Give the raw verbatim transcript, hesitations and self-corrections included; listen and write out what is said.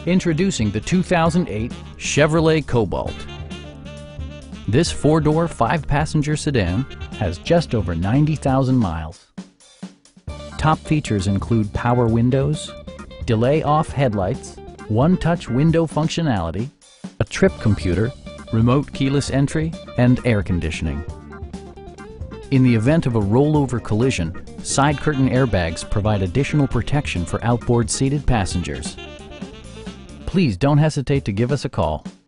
Introducing the two thousand eight Chevrolet Cobalt. This four-door, five-passenger sedan has just over ninety thousand miles. Top features include power windows, delay-off headlights, one-touch window functionality, a trip computer, remote keyless entry, and air conditioning. In the event of a rollover collision, side curtain airbags provide additional protection for outboard seated passengers. Please don't hesitate to give us a call.